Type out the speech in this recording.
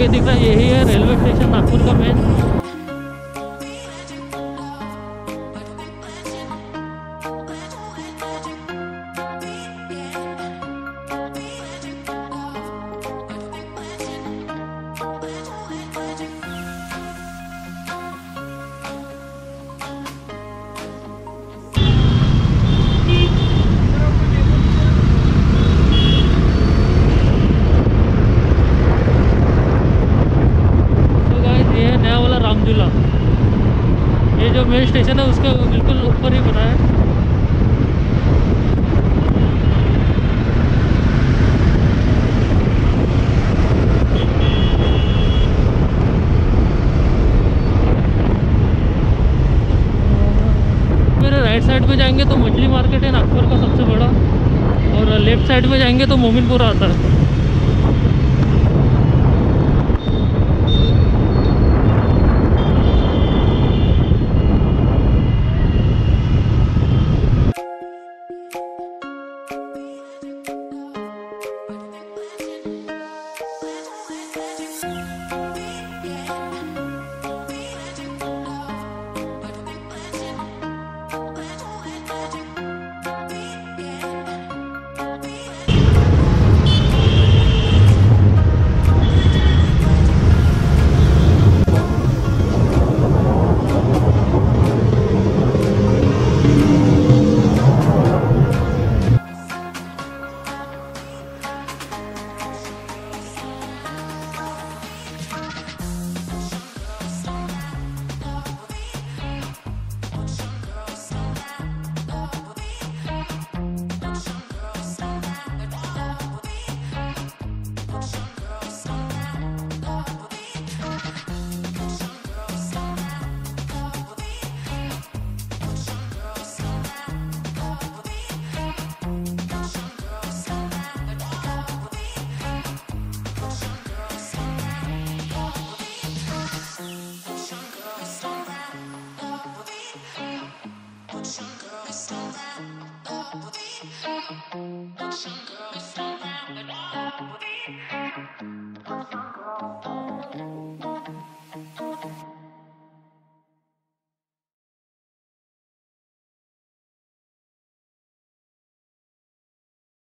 आगे दिख रहा है यही है रेलवे स्टेशन नागपुर का मेन। ये जो मेन स्टेशन है उसके बिल्कुल ऊपर ही बना है। मेरे राइट साइड में जाएंगे तो मछली मार्केट है नागपुर का सबसे बड़ा, और लेफ्ट साइड में जाएंगे तो मोमिनपुर आता है।